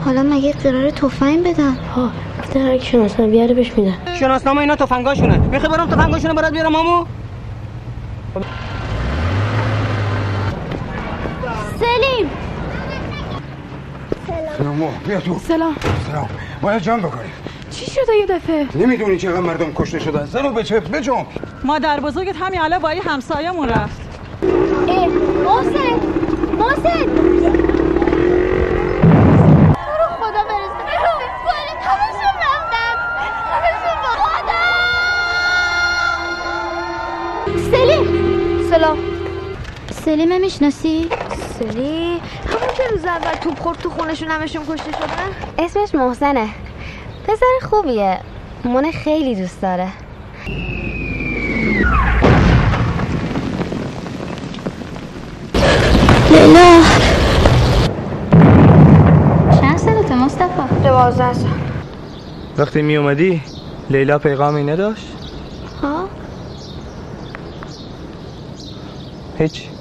حالا مگه قراره تفنگ بدن؟ ها گفته هر کی شناسنامه بیاره بهش میدن. شناسنامه اینا تفنگاشونه. میخوای برام تفنگاشونه برات بیارم مامو؟ سلیم سلام بیا تو. سلام. باید جمع بکنیم. چی شده یه دفعه؟ نمیدونی چقدر مردم کشته شدن. زنو بجنب. مادر بزرگت همین الان با این همسایه‌مون رفت. محسن برو خدا برسه. سلیم همشون رفتن. همشون با خدا. سلام. سلیمه میشناسی؟ سلی همون که روز اول توپ خورد تو خونشون همشون کشته شدن. اسمش محسنه. پسر خوبیه. مونه خیلی دوست داره. لیلا چند سالته مصطفی؟ 12 سال. وقتی می اومدی لیلا پیغامی نداشت؟ ها؟ هیچ.